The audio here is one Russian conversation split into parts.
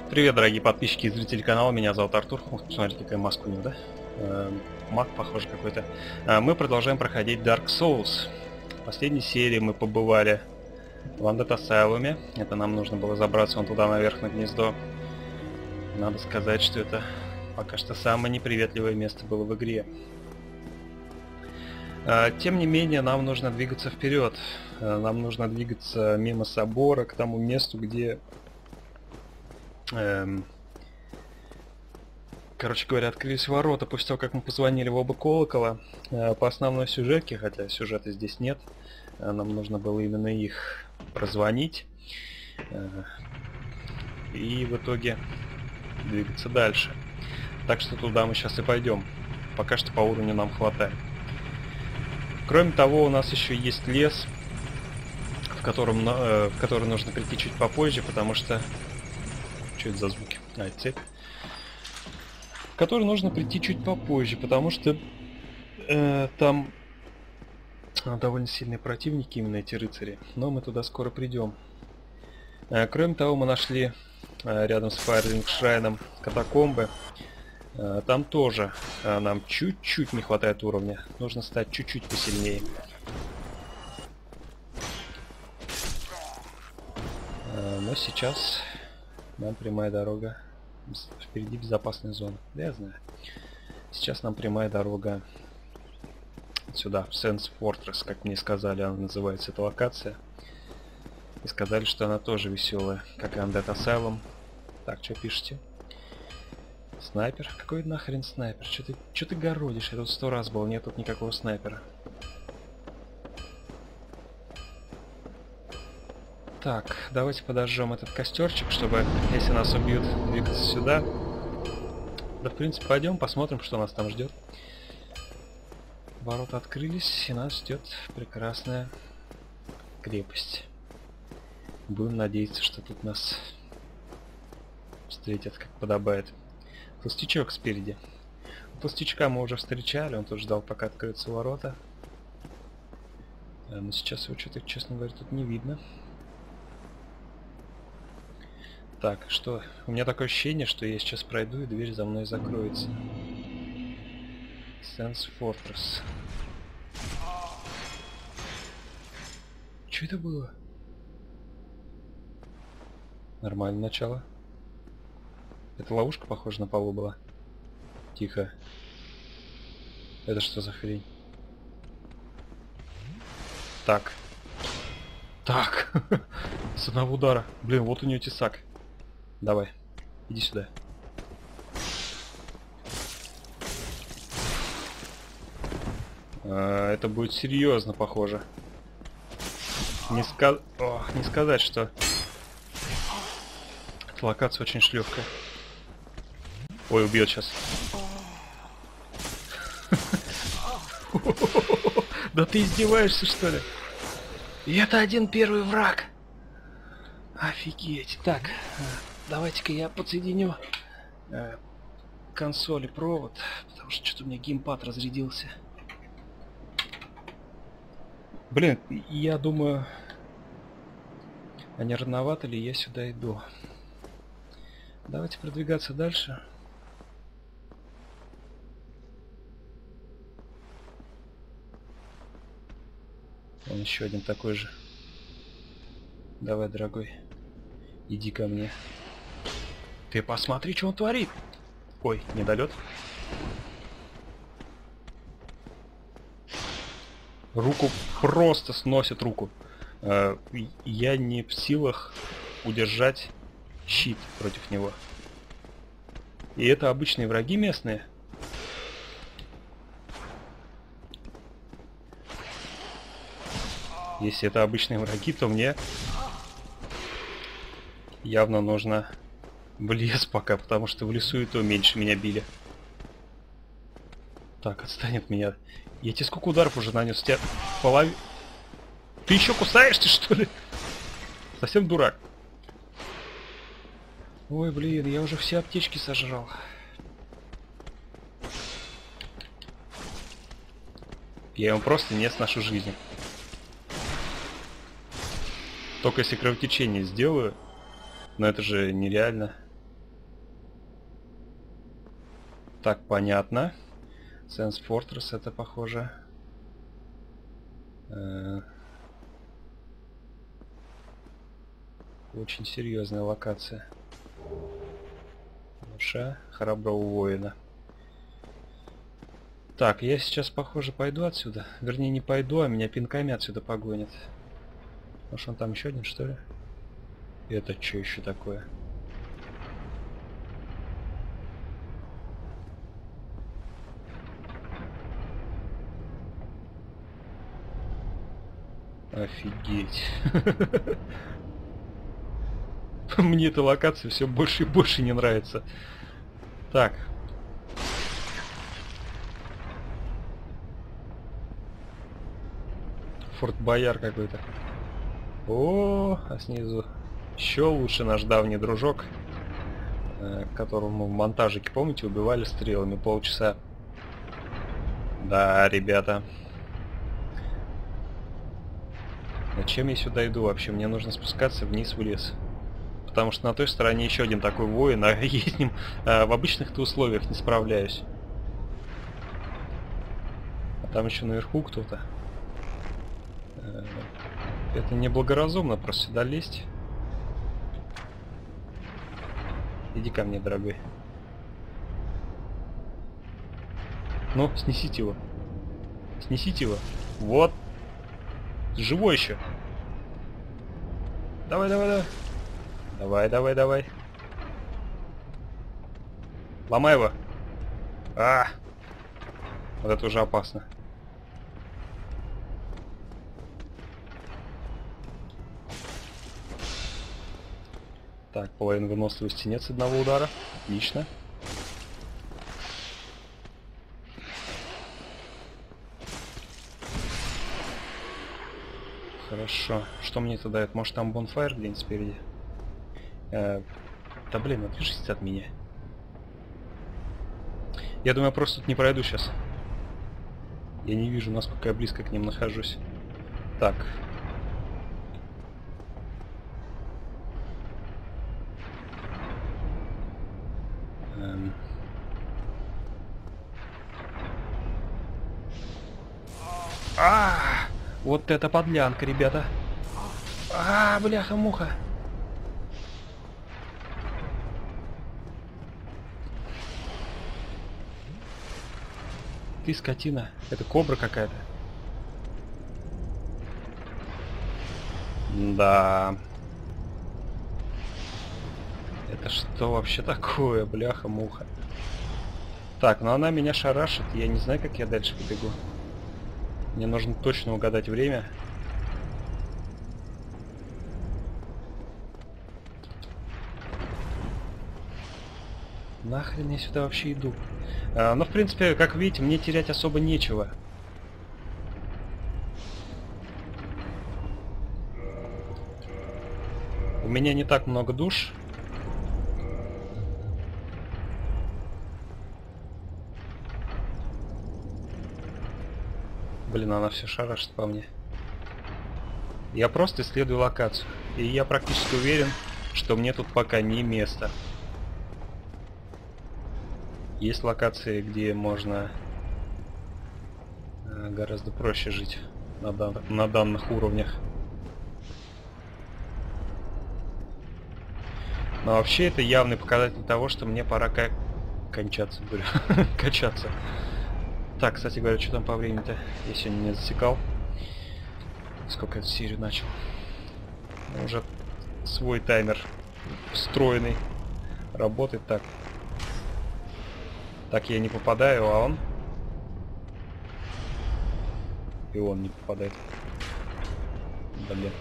Привет, дорогие подписчики и зрители канала, меня зовут Артур. Ух, посмотрите, какая маска у него, да? Маг, похоже, какой-то. Мы продолжаем проходить Dark Souls. В последней серии мы побывали в Undead Asylum. Это нам нужно было забраться вон туда наверх на гнездо. Надо сказать, что это пока что самое неприветливое место было в игре. Тем не менее, нам нужно двигаться вперед. Нам нужно двигаться мимо собора к тому месту, где... Короче говоря, открылись ворота после того, как мы позвонили в оба колокола. По основной сюжетке, хотя сюжета здесь нет, нам нужно было именно их прозвонить. И в итоге двигаться дальше. Так что туда мы сейчас и пойдем. Пока что по уровню нам хватает. Кроме того, у нас еще есть лес, в который нужно прийти чуть попозже, потому что... Что это за звуки? Это цепь. В который нужно прийти чуть попозже, потому что там довольно сильные противники, именно эти рыцари. Но мы туда скоро придем. Кроме того, мы нашли рядом с Файрлинг Шрайном катакомбы. Там тоже нам чуть-чуть не хватает уровня. Нужно стать чуть-чуть посильнее. Но сейчас нам прямая дорога. Впереди безопасная зона. Да, я знаю. Сейчас нам прямая дорога сюда, в Sense Fortress, как мне сказали, она называется, эта локация. И сказали, что она тоже веселая, как и Undead Asylum. Так, что пишете? Снайпер? Какой нахрен снайпер? Что ты городишь? Я тут 100 раз был, нет тут никакого снайпера. Так, давайте подожжем этот костерчик, чтобы, если нас убьют, двигаться сюда. Да, в принципе, пойдем, посмотрим, что нас там ждет. Ворота открылись, и нас ждет прекрасная крепость. Будем надеяться, что тут нас встретят, как подобает. Толстячок спереди. Толстячка мы уже встречали, он тут ждал, пока откроются ворота. Но сейчас его что-то, честно говоря, тут не видно. Так, что? У меня такое ощущение, что я сейчас пройду, и дверь за мной закроется. Sense Fortress. Что это было? Нормальное начало. Это ловушка, похоже, на полу была. Тихо. Это что за хрень? Так. Так. С одного удара. Блин, вот у нее тесак. Давай, иди сюда. Это будет серьезно, похоже. Не сказать, что эта локация очень шлёвкая. Ой, убьет сейчас. Да ты издеваешься, что ли? И это один первый враг. Офигеть. Так, давайте-ка я подсоединю консоль и провод, потому что что-то у меня геймпад разрядился. Блин, я думаю, а не рановато ли я сюда иду? Давайте продвигаться дальше. Вон еще один такой же. Давай, дорогой, иди ко мне. Ты посмотри, что он творит. Ой, недолет. Руку просто сносит руку. Я не в силах удержать щит против него. И это обычные враги местные. Если это обычные враги, то мне явно нужно в лес пока, потому что в лесу и то меньше меня били. Так, отстань от меня. Я тебе сколько ударов уже нанес? Тебя половину... Ты еще кусаешься, что ли? Совсем дурак. Ой, блин, я уже все аптечки сожрал. Я ему просто не сношу жизни. Только если кровотечение сделаю, но это же нереально. Так, понятно. Sense Fortress это похоже. Очень серьезная локация. Душа храброго воина. Так, я сейчас, похоже, пойду отсюда. Вернее, не пойду, а меня пинками отсюда погонят. Может, он там еще один, что ли? Это что еще такое? Офигеть. Мне эта локация все больше и больше не нравится. Так. Форт Бояр какой-то. О, а снизу еще лучше наш давний дружок, которого мы в монтажике, помните, убивали стрелами полчаса. Да, ребята. Зачем я сюда иду вообще? Мне нужно спускаться вниз в лес. Потому что на той стороне еще один такой воин, а я с ним в обычных-то условиях не справляюсь. А там еще наверху кто-то. Это неблагоразумно просто сюда лезть. Иди ко мне, дорогой. Ну, снесите его. Снесите его. Вот. Живой еще. Давай, давай, давай. Давай, давай, давай. Ломай его. А! Вот это уже опасно. Так, половина выносливости нет с одного удара. Отлично. Хорошо. Что мне это дает? Может, там бонфайр где-нибудь спереди? Да блин, отвяжись от меня. Я думаю, я просто тут не пройду сейчас. Я не вижу, насколько я близко к ним нахожусь. Так. Вот это подлянка, ребята. Бляха-муха. Ты скотина. Это кобра какая-то. Да. Это что вообще такое, бляха-муха? Так, ну она меня шарашит. Я не знаю, как я дальше побегу. Мне нужно точно угадать время. Нахрен я сюда вообще иду? Но, в принципе, как видите, мне терять особо нечего. У меня не так много душ. Блин, она все шарашит по мне. Я просто исследую локацию. И я практически уверен, что мне тут пока не место. Есть локации, где можно гораздо проще жить на данных уровнях. Но вообще это явный показатель того, что мне пора кончаться, говорю, качаться. Так, кстати говоря, что там по времени-то? Я сегодня не засекал. Сколько я эту серию начал. Уже свой таймер встроенный. Работает так. Так я не попадаю, а он... И он не попадает. Блин.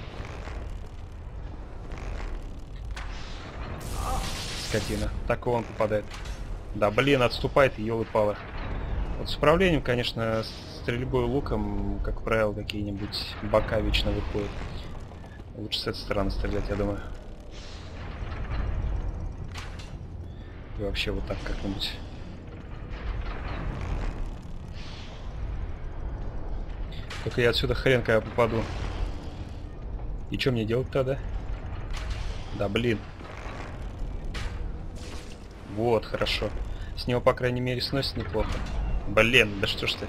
Скотина. Так и он попадает. Да, блин, отступает, ёлы-палы. Вот с управлением, конечно, стрельбой луком, как правило, какие-нибудь бока вечно выходят. Лучше с этой стороны стрелять, я думаю. И вообще вот так как-нибудь. Только я отсюда хрен когда попаду. И что мне делать тогда? Да блин. Вот, хорошо. С него, по крайней мере, сносит неплохо. Блин, да что ж ты.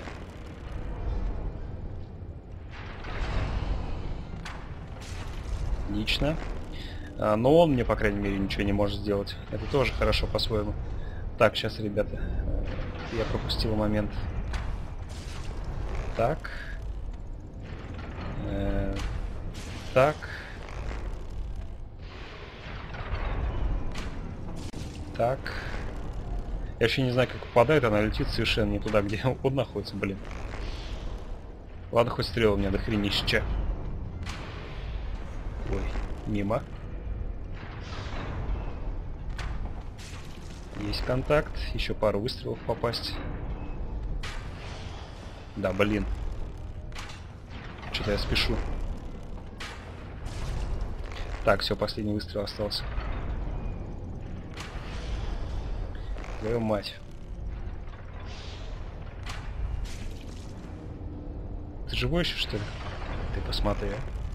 Отлично. Но он мне, по крайней мере, ничего не может сделать. Это тоже хорошо по-своему. Так, сейчас, ребята, я пропустил момент. Так. Так. Так. Я вообще не знаю, как попадает, она летит совершенно не туда, где он находится, блин. Ладно, хоть стрел у меня до хренища. Ой, мимо. Есть контакт, еще пару выстрелов попасть. Да, блин. Что-то я спешу. Так, все, последний выстрел остался. Твою мать. Ты живой еще, что ли? Ты посмотри.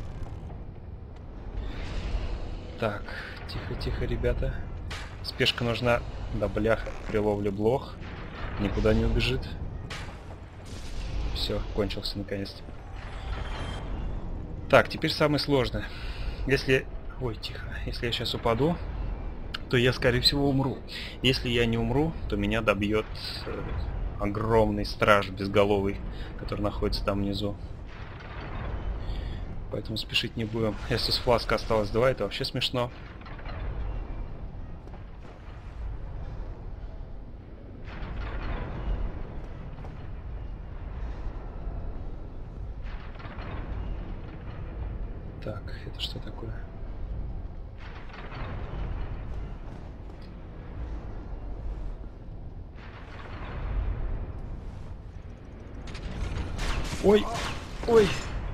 Так, тихо-тихо, ребята. Спешка нужна. Да, бляха, при ловле блох. Никуда не убежит. Все, кончился наконец-то. Так, теперь самое сложное. Если... Ой, тихо. Если я сейчас упаду, то я, скорее всего, умру. Если я не умру, то меня добьет огромный страж безголовый, который находится там внизу. Поэтому спешить не будем. Если с фласка осталось 2, это вообще смешно. Так, это что такое? Ой, ой.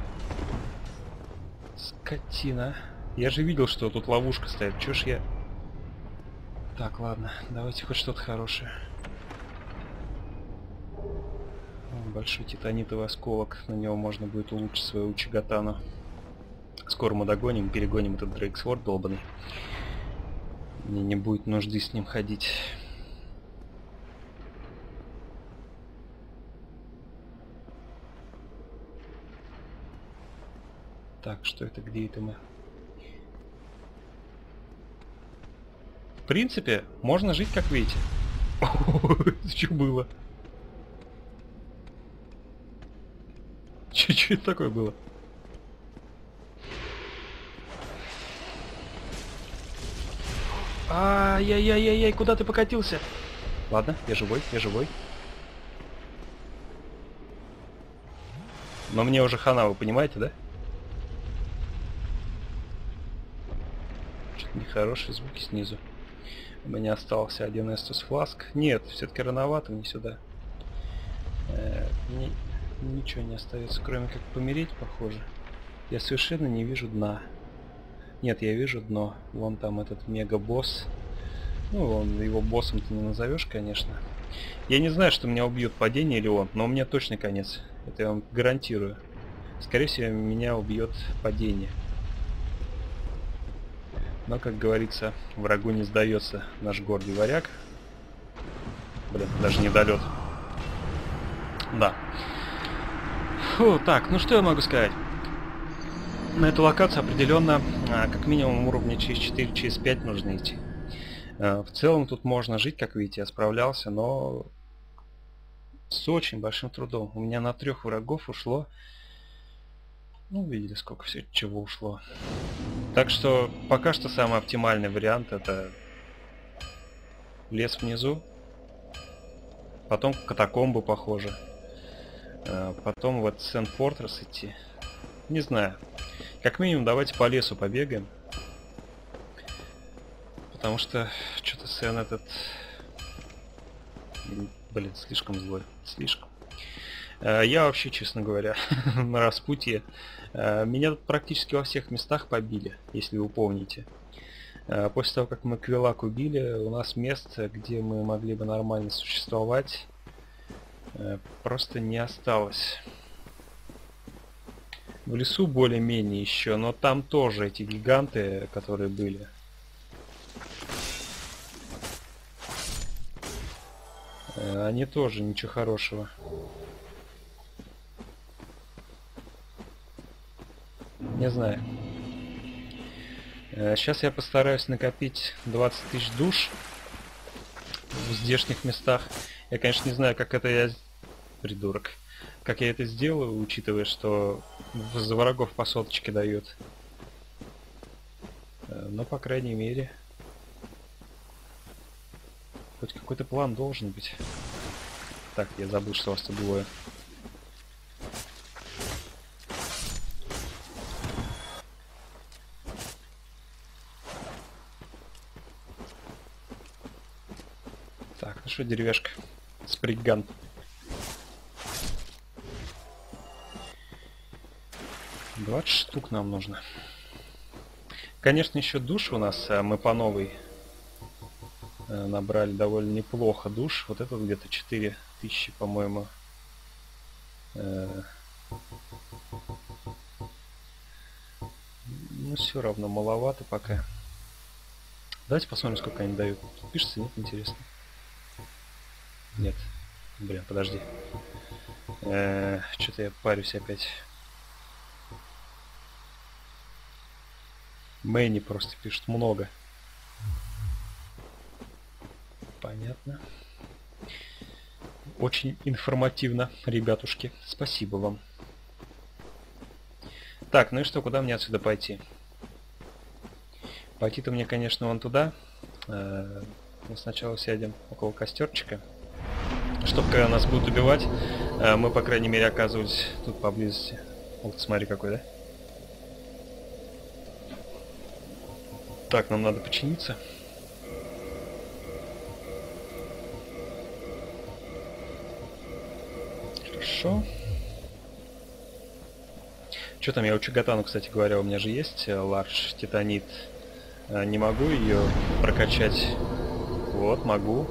Скотина. Я же видел, что тут ловушка стоит. Чё ж я... Так, ладно. Давайте хоть что-то хорошее. Большой титанитовый осколок. На него можно будет улучшить свою Учигатану. Скоро мы догоним, перегоним этот Дрейксворд долбаный. Мне не будет нужды с ним ходить. Так, что это? Где это мы? В принципе, можно жить, как видите. Что было? Что это такое было? Ай-яй-яй-яй, куда ты покатился? Ладно, я живой, я живой. Но мне уже хана, вы понимаете, да? Что-то нехорошие звуки снизу. У меня остался один Estus Flask. Нет, все-таки рановато мне сюда. Ничего не остается, кроме как помереть, похоже. Я совершенно не вижу дна. Нет, я вижу дно. Вон там этот мега-босс. Ну, его боссом ты не назовешь, конечно. Я не знаю, что меня убьет падение или он, но у меня точно конец. Это я вам гарантирую. Скорее всего, меня убьет падение. Но, как говорится, врагу не сдается наш гордый варяг. Блин, даже недолет. Да. Фу, так, ну что я могу сказать? На эту локацию определенно как минимум уровня через 4, через 5 нужно идти. В целом тут можно жить, как видите, я справлялся, но с очень большим трудом. У меня на 3 врагов ушло... Ну, видели, сколько все чего ушло. Так что пока что самый оптимальный вариант — это лес внизу, потом катакомбы, похоже, потом вот Сент-Фортресс идти. Не знаю. Как минимум давайте по лесу побегаем. Потому что что-то Сен этот... Блин, слишком злой. Слишком. Я вообще, честно говоря, на распутье. Меня тут практически во всех местах побили, если вы помните. После того, как мы Квилак убили, у нас место, где мы могли бы нормально существовать, просто не осталось. В лесу более-менее еще, но там тоже эти гиганты, которые были. Они тоже ничего хорошего. Не знаю. Сейчас я постараюсь накопить 20 тысяч душ в здешних местах. Я, конечно, не знаю, как это я... Придурок. Как я это сделаю, учитывая, что за врагов по соточке дают. Но, по крайней мере, хоть какой-то план должен быть. Так, я забыл, что вас тут двое. Так, ну что, деревяшка? Спригган. $20 штук нам нужно. Конечно, еще душ у нас, мы по новой набрали довольно неплохо душ. Вот это где-то 4000, по-моему. Ну, все равно маловато пока. Давайте посмотрим, сколько они дают. Тут пишется, нет, интересно. Нет. Блин, подожди. Что-то я парюсь опять. Мэнни просто пишет много. Понятно. Очень информативно, ребятушки. Спасибо вам. Так, ну и что, куда мне отсюда пойти? Пойти-то мне, конечно, вон туда. Мы сначала сядем около костерчика. Чтобы, когда нас будут убивать, мы, по крайней мере, оказывались тут поблизости. Вот, смотри, какой, да? Так, нам надо починиться. Хорошо. Что там, я учу Гатану, кстати говоря, у меня же есть Large Титанит. Не могу ее прокачать. Вот, могу.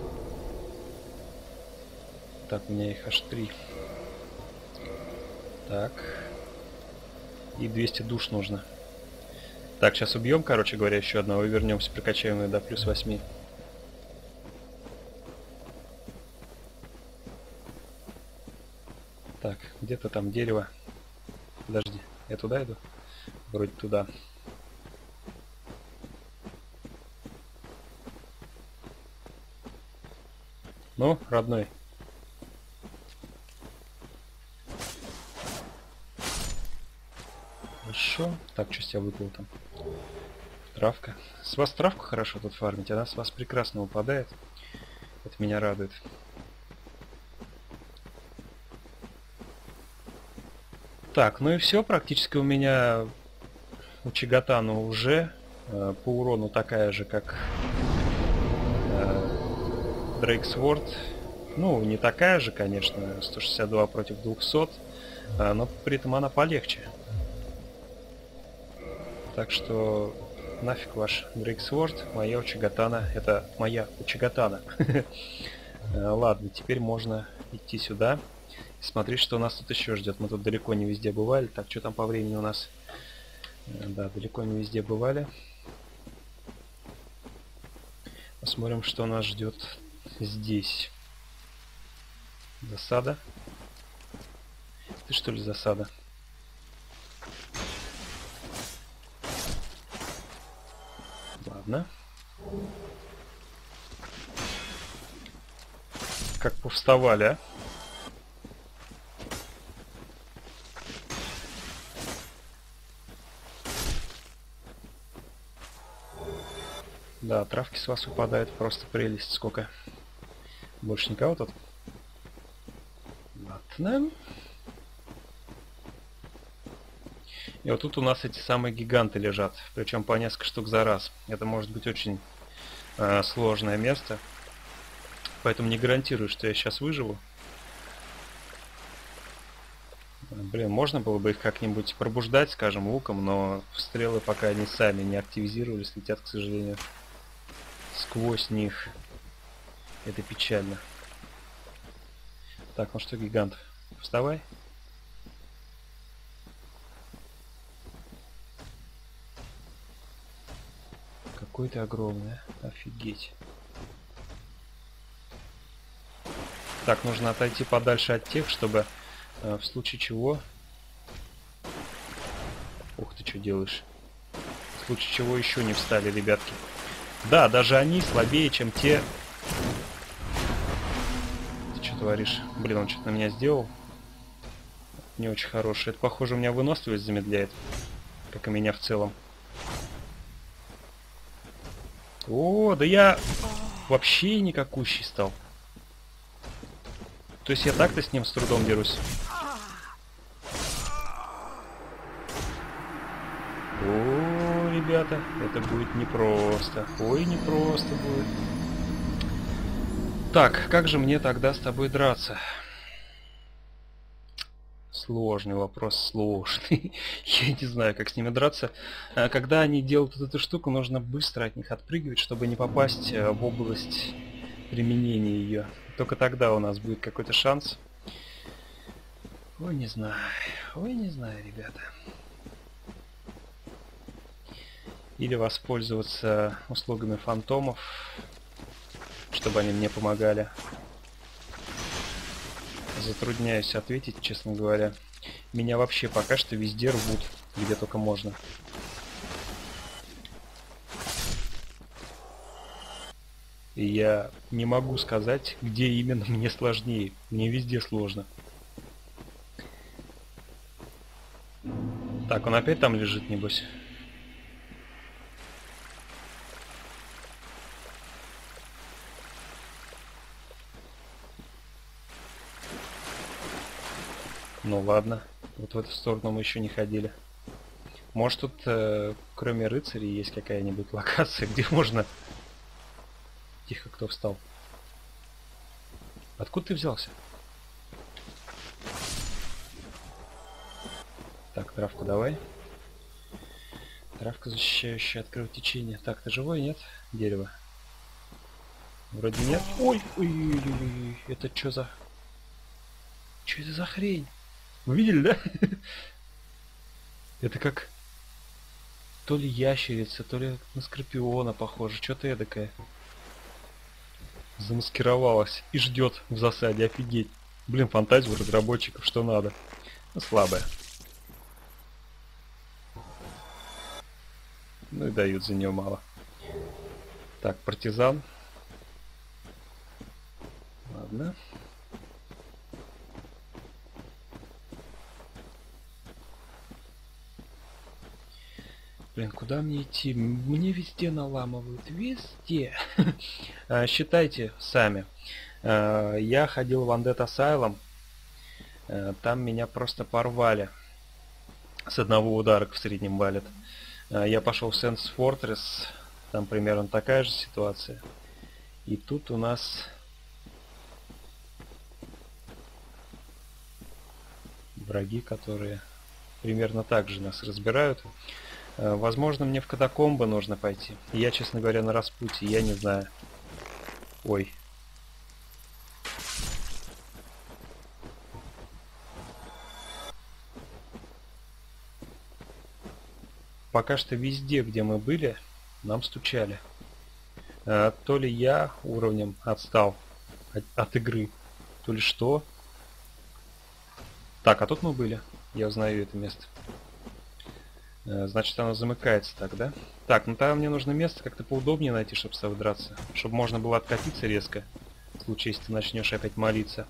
Так, у меня их аж 3. Так. И 200 душ нужно. Так, сейчас убьем, короче говоря, еще одного и вернемся, прокачаем ее до плюс 8. Так, где-то там дерево. Подожди, я туда иду? Вроде туда. Ну, родной. Хорошо. Так, что с тебя выпало там? Травка. С вас травку хорошо тут фармить, она с вас прекрасно упадает. Это меня радует. Так, ну и все, практически у меня у Чигатану уже по урону такая же, как Дрейксворд. Ну, не такая же, конечно, 162 против 200, но при этом она полегче. Так что нафиг ваш Дрейксворд, моя Учигатана, это моя Учигатана. Ладно, теперь можно идти сюда и смотреть, что нас тут еще ждет. Мы тут далеко не везде бывали. Так, что там по времени у нас? Да, далеко не везде бывали. Посмотрим, что нас ждет здесь. Засада. Ты что ли засада? Ладно. Как повставали, а? Да, травки с вас выпадают, просто прелесть. Сколько? Больше никого тут? Ладно. И вот тут у нас эти самые гиганты лежат. Причем по несколько штук за раз. Это может быть очень сложное место. Поэтому не гарантирую, что я сейчас выживу. Блин, можно было бы их как-нибудь пробуждать, скажем, луком, но стрелы, пока они сами не активизировались, летят, к сожалению, сквозь них. Это печально. Так, ну что, гигант, вставай. Какой ты огромный, офигеть. Так, нужно отойти подальше от тех, чтобы в случае чего... Ух ты, что делаешь? В случае чего еще не встали, ребятки. Да, даже они слабее, чем те... Ты что творишь? Блин, он что-то на меня сделал. Не очень хороший. Это, похоже, у меня выносливость замедляет. Как и меня в целом. О, да я вообще никакущий стал. То есть я так-то с ним с трудом дерусь. О, ребята, это будет непросто. Ой, непросто будет. Так, как же мне тогда с тобой драться? Сложный вопрос, сложный. Я не знаю, как с ними драться. Когда они делают вот эту штуку, нужно быстро от них отпрыгивать, чтобы не попасть в область применения ее. Только тогда у нас будет какой-то шанс. Ой, не знаю. Ой, не знаю, ребята. Или воспользоваться услугами фантомов, чтобы они мне помогали. Затрудняюсь ответить, честно говоря. Меня вообще пока что везде рвут, где только можно. И я не могу сказать, где именно мне сложнее. Мне везде сложно. Так, он опять там лежит, небось? Ну ладно, вот в эту сторону мы еще не ходили. Может тут, кроме рыцарей, есть какая-нибудь локация, где можно... Тихо, кто встал? Откуда ты взялся? Так, травку давай. Травка, защищающая от кровотечения. Так, ты живой, нет? Дерево. Вроде нет. Ой, ой, ой, ой, ой. Это что за... Что это за хрень? Вы видели, да? Это как... То ли ящерица, то ли на скорпиона похоже. Что-то эдакое. Замаскировалась и ждет в засаде. Офигеть. Блин, фантазия у разработчиков, что надо. Ну, слабая. Ну и дают за нее мало. Так, партизан. Ладно. Блин, куда мне идти? Мне везде наламывают. Везде. Считайте сами. Я ходил в Undead Asylum. Там меня просто порвали. С одного удара в среднем валят. Я пошел в Sense Fortress. Там примерно такая же ситуация. И тут у нас... враги, которые примерно так же нас разбирают. Возможно, мне в катакомбы нужно пойти. Я, честно говоря, на распутье, я не знаю. Ой. Пока что везде, где мы были, нам стучали. То ли я уровнем отстал от игры, то ли что. Так, а тут мы были. Я узнаю это место. Значит, оно замыкается так, да? Так, ну тогда мне нужно место как-то поудобнее найти, чтобы с тобой драться. Чтобы можно было откатиться резко. В случае, если ты начнешь опять молиться.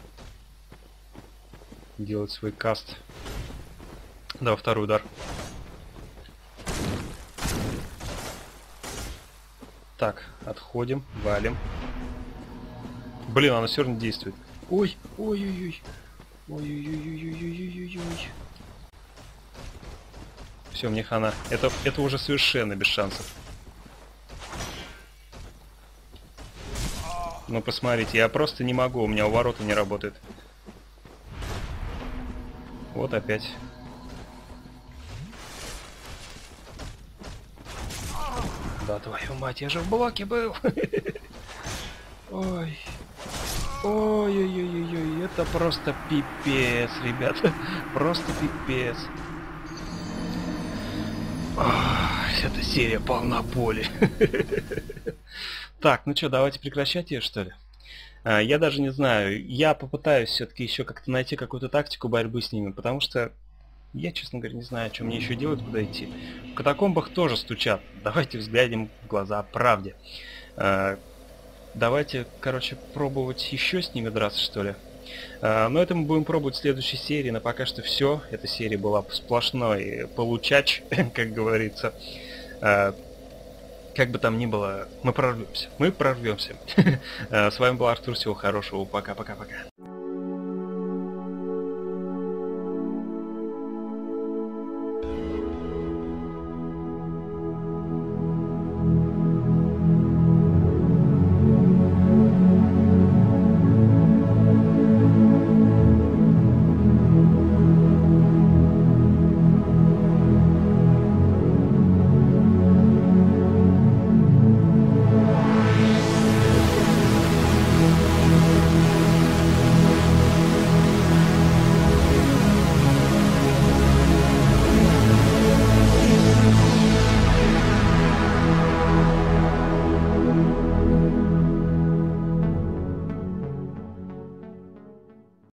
Делать свой каст. Да, второй удар. Так, отходим, валим. Блин, оно все равно действует. Ой, ой-ой-ой. Ой-ой-ой-ой-ой-ой-ой-ой. Все, мне хана. Это уже совершенно без шансов. Ну посмотрите, я просто не могу, у меня увороты не работают. Вот опять. Да твою мать, я же в блоке был. Ой. Ой-ой-ой-ой, это просто пипец, ребята. Просто пипец. Эта серия полна боли. Так, ну что, давайте прекращать ее, что ли? Я даже не знаю, я попытаюсь все-таки еще как-то найти какую-то тактику борьбы с ними, потому что я, честно говоря, не знаю, что мне еще делать, куда идти. В катакомбах тоже стучат. Давайте взглянем в глаза правде. А, Давайте, короче, пробовать еще с ними драться, что ли. Но это мы будем пробовать в следующей серии. Но пока что все. Эта серия была сплошной получач, как говорится. Как бы там ни было, мы прорвемся. Мы прорвемся. С вами был Артур. Всего хорошего. Пока-пока-пока.